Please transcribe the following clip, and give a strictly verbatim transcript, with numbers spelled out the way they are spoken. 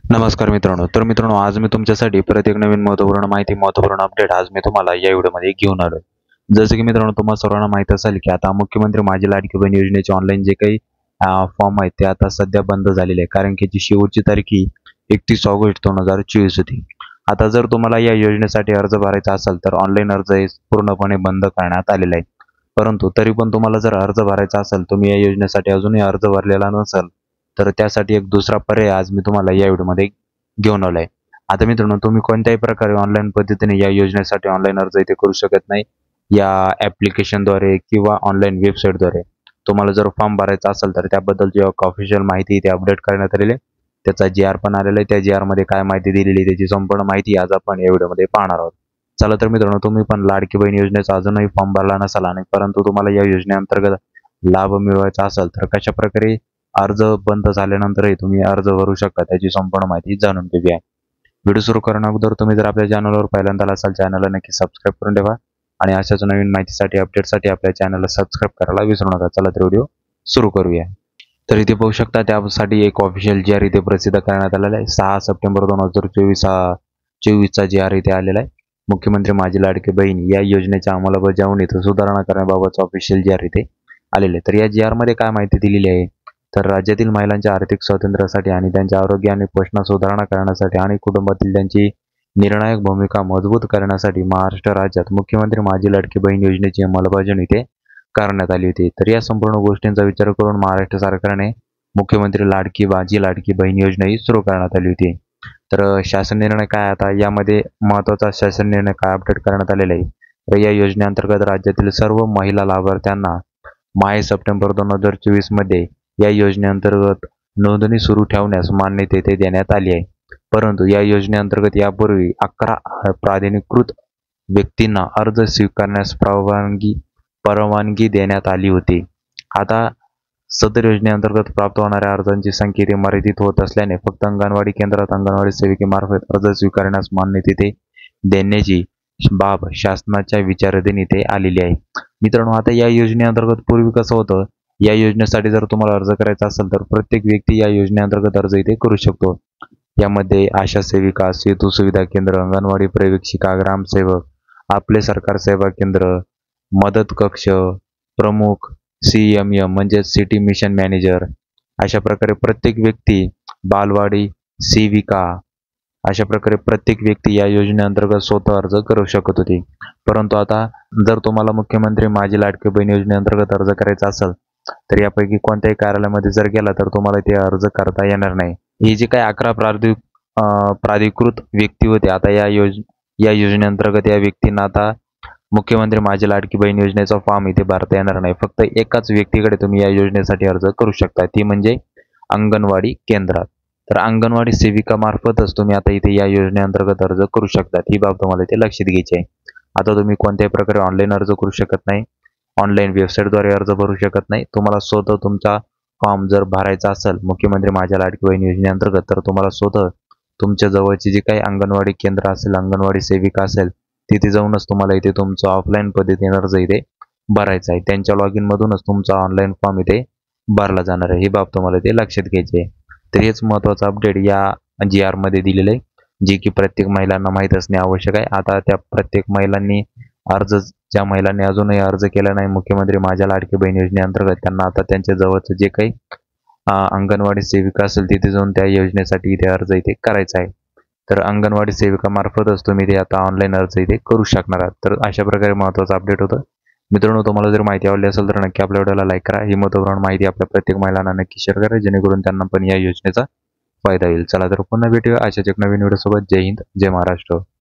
नमस्कार मित्रांनो. तर मित्रांनो, आज मी तुमच्यासाठी परत एक नवीन महत्त्वपूर्ण माहिती, महत्त्वपूर्ण अपडेट आज मी तुम्हाला या व्हिडिओमध्ये घेऊन आलोय. जसं की मित्रांनो, तुम्हा सर्वांना माहीत असेल की आता मुख्यमंत्री माझी लाडकी बहीण योजनेचे ऑनलाईन जे काही फॉर्म आहेत ते आता सध्या बंद झालेले आहे. कारण की जी शेवटची तारीख ही एकतीस ऑगस्ट दोन हजार चोवीस होती. आता जर तुम्हाला या योजनेसाठी अर्ज भरायचा असेल तर ऑनलाईन अर्ज हे पूर्णपणे बंद करण्यात आलेला आहे. परंतु तरी पण तुम्हाला जर अर्ज भरायचा असेल, तुम्ही या योजनेसाठी अजूनही अर्ज भरलेला नसेल, तर त्यासाठी एक दुसरा पर्याय आज मी तुम्हाला या व्हिडिओमध्ये घेऊन आलोय. आता मित्रांनो, तुम्ही कोणत्याही प्रकारे ऑनलाईन पद्धतीने या योजनेसाठी ऑनलाईन अर्ज इथे करू शकत नाही. या ॲप्लिकेशनद्वारे किंवा ऑनलाईन वेबसाईटद्वारे तुम्हाला जर फॉर्म भरायचा असेल तर त्याबद्दलची एक ऑफिशियल माहिती इथे अपडेट करण्यात आलेली आहे. त्याचा जी आर पण आलेला आहे. त्या जी आरमध्ये काय माहिती दिलेली आहे त्याची संपूर्ण माहिती आज आपण या व्हिडिओमध्ये पाहणार आहोत. चला तर मित्रांनो, तुम्ही पण लाडकी बहीण योजनेचा अजूनही फॉर्म भरला नसाल आणि परंतु तुम्हाला या योजनेअंतर्गत लाभ मिळवायचा असेल तर कशा प्रकारे अर्ज बंद झाल्यानंतरही तुम्ही अर्ज भरू शकता त्याची संपूर्ण माहिती जाणून घेऊया. व्हिडिओ सुरू करण्या अगोदर तुम्ही जर आपल्या चॅनलवर पहिल्यांदा असाल, चॅनलला नक्की सबस्क्राईब करून ठेवा आणि अशाच नवीन माहितीसाठी, अपडेटसाठी आपल्या चॅनलला सबस्क्राईब करायला विसरू नका. चला तर व्हिडिओ सुरू करूया. तर इथे पाहू शकता, त्यासाठी एक ऑफिशियल जी आर इथे प्रसिद्ध करण्यात आलेला आहे. सहा सप्टेंबर दोन हजार चोवीस हा चोवीसचा जी आर इथे आलेला आहे. मुख्यमंत्री माझी लाडकी बहीण या योजनेच्या अंमलबजावणीत सुधारणा करण्याबाबतचा ऑफिशियल जी आर इथे आलेले आहे. तर या जी आरमध्ये काय माहिती दिलेली आहे, तर राज्यातील महिलांच्या आर्थिक स्वातंत्र्यासाठी आणि त्यांच्या आरोग्य आणि पोषणात सुधारणा करण्यासाठी आणि कुटुंबातील त्यांची निर्णायक भूमिका मजबूत करण्यासाठी महाराष्ट्र राज्यात मुख्यमंत्री माझी लाडकी बहीण योजनेची अंमलबजावणी इथे करण्यात आली होती. तर या संपूर्ण गोष्टींचा विचार करून महाराष्ट्र सरकारने मुख्यमंत्री लाडकी माझी लाडकी बहीण योजना ही सुरू करण्यात आली होती. तर शासन निर्णय काय, आता यामध्ये महत्त्वाचा शासन निर्णय काय अपडेट करण्यात आलेला आहे. तर या योजनेअंतर्गत राज्यातील सर्व महिला लाभार्थ्यांना माहे सप्टेंबर दोन हजार चोवीस मध्ये या योजनेअंतर्गत नोंदणी सुरू ठेवण्यास मान्यता येथे देण्यात आली आहे. परंतु या योजनेअंतर्गत यापूर्वी अकरा प्राधिकृत व्यक्तींना अर्ज स्वीकारण्यास परवानगी परवानगी देण्यात आली होती. आता सदर योजनेअंतर्गत प्राप्त होणाऱ्या अर्जांची संख्या इथे मर्यादित होत असल्याने फक्त अंगणवाडी केंद्रात अंगणवाडी सेविकेमार्फत अर्ज स्वीकारण्यास मान्यता इथे देण्याची बाब शासनाच्या विचाराधीन इथे आलेली आहे. मित्रांनो, आता या योजनेअंतर्गत पूर्वी कसं होतं, या योजनेसाठी जर तुम्हाला अर्ज करायचा असेल तर प्रत्येक व्यक्ती या योजनेअंतर्गत अर्ज इथे करू शकतो. यामध्ये आशा सेविका, सेतू सुविधा केंद्र, अंगणवाडी पर्यवेक्षिका, ग्रामसेवक, आपले सरकार सेवा केंद्र, मदत कक्ष प्रमुख, सी एम एम म्हणजेच सिटी मिशन मॅनेजर, अशा प्रकारे प्रत्येक व्यक्ती, बालवाडी सेविका, अशा प्रकारे प्रत्येक व्यक्ती या योजनेअंतर्गत स्वतः अर्ज करू शकत होती. परंतु आता जर तुम्हाला मुख्यमंत्री माझी लाडकी बहीण योजनेअंतर्गत अर्ज करायचा असेल तर यापैकी कोणत्याही कार्यालयामध्ये जर गेला तर तुम्हाला ते अर्ज करता येणार नाही. हे जे काही अकरा प्राधि प्राधिकृत व्यक्ती होते, आता या योज या योजनेअंतर्गत या व्यक्तींना आता मुख्यमंत्री माझी लाडकी बहीण योजनेचा फॉर्म इथे भरता येणार नाही. फक्त एकाच व्यक्तीकडे तुम्ही या योजनेसाठी अर्ज करू शकता, ती म्हणजे अंगणवाडी केंद्रात. तर अंगणवाडी सेविका मार्फतच तुम्ही आता इथे या योजनेअंतर्गत अर्ज करू शकता. ही बाब तुम्हाला इथे लक्षात घ्यायची आहे. आता तुम्ही कोणत्याही प्रकारे ऑनलाईन अर्ज करू शकत नाही, ऑनलाईन वेबसाईटद्वारे अर्ज भरू शकत नाही. तुम्हाला स्वतः तुमचा फॉर्म जर भरायचा असेल मुख्यमंत्री माझ्या लाडकी बहीण योजनेअंतर्गत, तर तुम्हाला स्वतः तुमच्या जवळची जी काही अंगणवाडी केंद्र असेल, अंगणवाडी सेविका असेल, तिथे जाऊनच तुम्हाला इथे तुमचा ऑफलाईन पद्धतीने अर्ज इथे भरायचा आहे. त्यांच्या लॉग इनमधूनच तुमचा ऑनलाईन फॉर्म इथे भरला जाणार आहे. ही बाब तुम्हाला इथे लक्षात घ्यायची आहे. तर हेच महत्त्वाचं अपडेट या जी आरमध्ये दिलेलं आहे, जे की प्रत्येक महिलांना माहीत असणे आवश्यक आहे. आता त्या प्रत्येक महिलांनी अर्ज, ज्या महिलांनी अजूनही अर्ज केला नाही मुख्यमंत्री माझ्या लाडकी बहीण योजनेअंतर्गत, त्यांना आता त्यांच्या जवळचं जे काही अंगणवाडी सेविका असेल तिथे जाऊन त्या योजनेसाठी इथे अर्ज इथे करायचा आहे. तर अंगणवाडी सेविका मार्फतच तुम्ही ते आता ऑनलाईन अर्ज इथे करू शकणार आहात. तर अशा प्रकारे महत्त्वाचं अपडेट होतं. मित्रांनो, तुम्हाला जर माहिती आवडली असेल तर नक्की आपल्या व्हिडिओला लाईक करा. ही महत्त्वपूर्ण माहिती आपल्या प्रत्येक महिलांना नक्की शेअर करा, जेणेकरून त्यांना पण या योजनेचा फायदा होईल. चला तर पुन्हा भेटूया अशाच एक नवीन व्हिडिओसोबत. जय हिंद, जय महाराष्ट्र.